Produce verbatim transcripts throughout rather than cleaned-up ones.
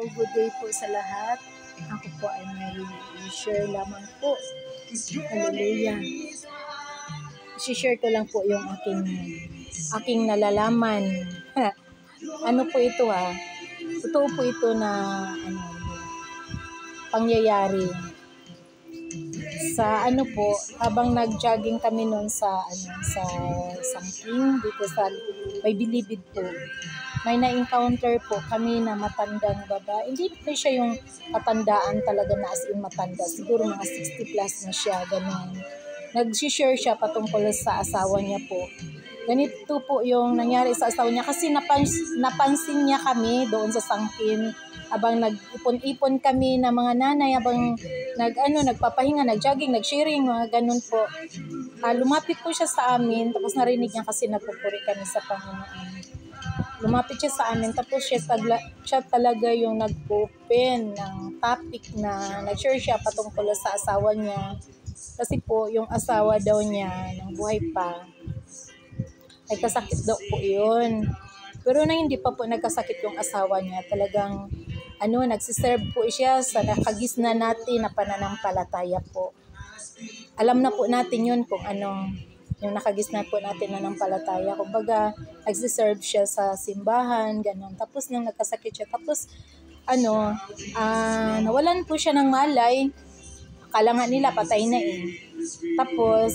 good day po sa lahat. Ako po ay may share lamang po. Hallelujah. I-share ko lang po yung aking aking nalalaman. Ano po ito ha? Totoo po ito na ano, pangyayari. Sa ano po, habang nag-jogging kami noon sa ano sa Sangking dito sa may Bilibid po. May na-encounter po kami na matandang babae. Hindi po siya yung matandaan talaga na as in matanda. Siguro mga sixty plus na siya, ganun. Nag-share siya patungkol sa asawa niya po. Ganito po yung nangyari sa asawa niya kasi napans napansin niya kami doon sa Sangkin habang nag-ipon-ipon kami na mga nanay habang nag ano nagpapahinga, nag-jogging, nag-sharing, mga ganun po. Uh, lumapit po siya sa amin tapos narinig niya kasi nagpupuri kami sa Panginoon. Lumapit siya sa amin tapos siya, tagla, siya talaga yung nag-open ng topic na nag-share siya patungkol sa asawa niya. Kasi po yung asawa daw niya nang buhay pa ay kasakit daw po yun. Pero na hindi pa po nagkasakit yung asawa niya, talagang ano, nagsiserve po siya sa nakagisna natin na pananampalataya po. Alam na po natin yun kung ano, yung nakagisna po natin na nanampalataya. Kumbaga, nagsiserve siya sa simbahan, ganun. Tapos nung nagkasakit siya, tapos ano, uh, nawalan po siya ng malay. Akala nga nila patay na eh. Tapos,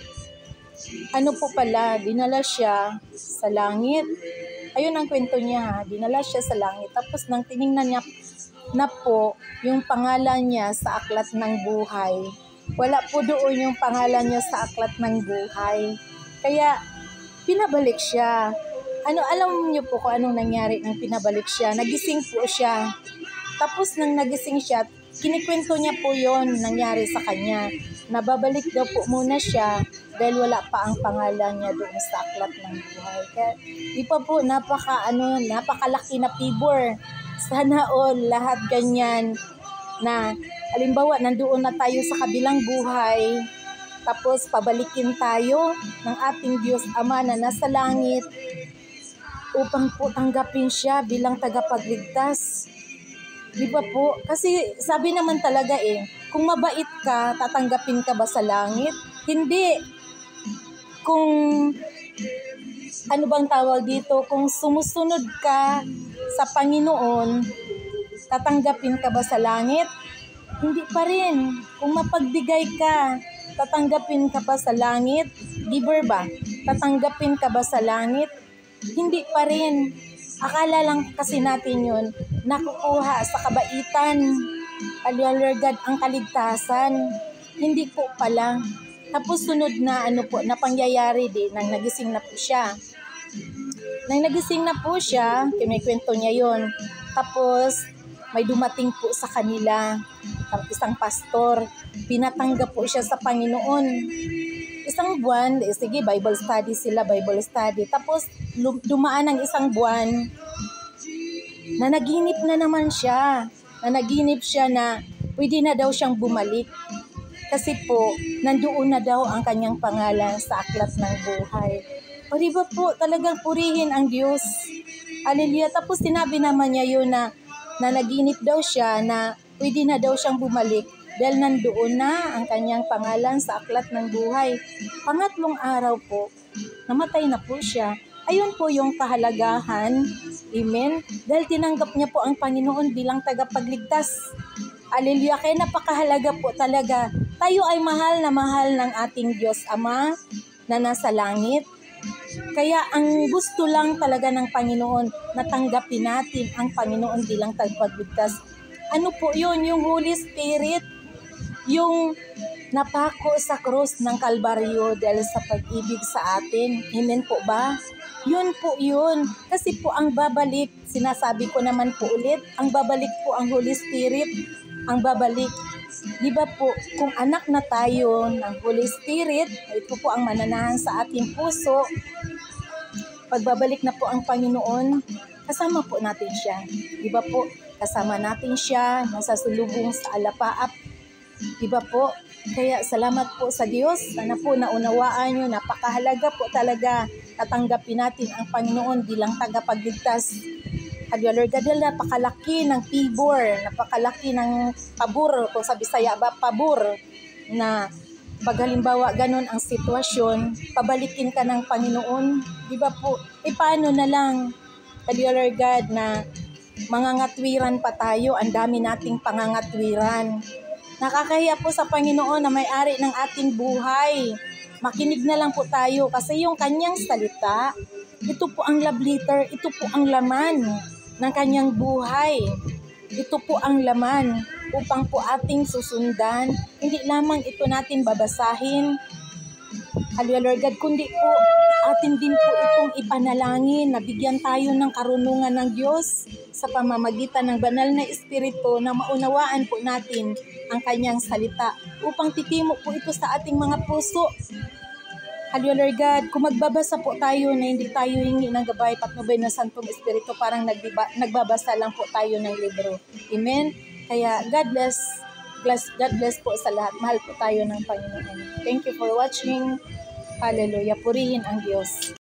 ano po pala, dinala siya sa langit. Ayun ang kwento niya ha, dinala siya sa langit. Tapos nang tiningnan niya na po yung pangalan niya sa aklat ng buhay, wala po doon yung pangalan niya sa aklat ng buhay. Kaya pinabalik siya. Ano, alam niyo po kung anong nangyari nang pinabalik siya? Nagising po siya. Tapos nang nagising siya, kinikwento niya po yon nangyari sa kanya. Nababalik daw po muna siya dahil wala pa ang pangalan niya doon sa aklat ng buhay. Kaya di pa po napaka ano, napakalaki na pibor. Sana all lahat ganyan na halimbawa nandoon na tayo sa kabilang buhay tapos pabalikin tayo ng ating Diyos Ama na nasa langit upang po tanggapin siya bilang tagapagligtas. Di ba po? Kasi sabi naman talaga eh, kung mabait ka, tatanggapin ka ba sa langit? Hindi. Kung ano bang tawag dito, kung sumusunod ka sa Panginoon, tatanggapin ka ba sa langit? Hindi pa rin. Kung mapagbigay ka, tatanggapin ka ba sa langit? Giver ba? Tatanggapin ka ba sa langit? Hindi pa rin. Akala lang kasi natin yun, nakukuha sa kabaitan, alalagad ang kaligtasan. Hindi po pala. Tapos sunod na ano po, na pangyayari din, nang nagising na po siya. Nang nagising na po siya, may kwento niya yun. Tapos may dumating po sa kanila, isang pastor, pinatanggap po siya sa Panginoon. Isang buwan, eh, sige, Bible study sila, Bible study. Tapos dumaan ng isang buwan, na naginip na naman siya. Na naginip siya na pwede na daw siyang bumalik. Kasi po, nandoon na daw ang kanyang pangalan sa aklat ng buhay. O diba po, talagang purihin ang Diyos. Hallelujah. Tapos sinabi naman niya yun na, na naginip daw siya na pwede na daw siyang bumalik dahil nandoon na ang kanyang pangalan sa aklat ng buhay. Pangatlong araw po, namatay na po siya. Ayun po yung kahalagahan. Amen? Dahil tinanggap niya po ang Panginoon bilang tagapagligtas. Hallelujah. Kaya napakahalaga po talaga. Tayo ay mahal na mahal ng ating Diyos Ama na nasa langit. Kaya ang gusto lang talaga ng Panginoon na tanggapin natin ang Panginoon bilang tagapagligtas. Ano po yun? Yung Holy Spirit. Yung napako sa krus ng Kalbaryo dahil sa pag-ibig sa atin. Amen po ba? Yun po yun. Kasi po ang babalik, sinasabi ko naman po ulit, ang babalik po ang Holy Spirit, ang babalik. Di ba po, kung anak na tayo ng Holy Spirit, ito po ang mananahan sa ating puso, pagbabalik na po ang Panginoon, kasama po natin siya. Di ba po, kasama natin siya, nasa sulubong sa alapaap. Di ba po? Kaya salamat po sa Diyos. Sana po naunawaan nyo, napakahalaga po talaga tatanggapin natin ang Panginoon bilang tagapagligtas. Hallelujah, Lord God, dahil napakalaki ng tibor, napakalaki ng pabor, kung sa Bisaya ba, pabor, na pag halimbawa ganun ang sitwasyon, pabalikin ka ng Panginoon, di ba po, e paano na lang, Hallelujah, Lord God, na mangangatwiran pa tayo, ang dami nating pangangatwiran. Nakakahiya po sa Panginoon na may-ari ng ating buhay. Makinig na lang po tayo kasi yung kanyang salita, ito po ang love letter, ito po ang laman ng kanyang buhay. Ito po ang laman upang po ating susundan. Hindi lamang ito natin babasahin, Hallelujah, Lord God, kundi po atin din po itong ipanalangin na bigyan tayo ng karunungan ng Diyos sa pamamagitan ng banal na Espiritu na maunawaan po natin ang kanyang salita upang titimo po ito sa ating mga puso. Hallelujah, Lord God, kung magbabasa po tayo na hindi tayo hingi ng gabay patnubay ng Santong Espiritu, parang nagdiba, nagbabasa lang po tayo ng libro. Amen? Kaya God bless, bless, God bless po sa lahat. Mahal po tayo ng Panginoon. Thank you for watching. Hallelujah. Purihin ang Diyos.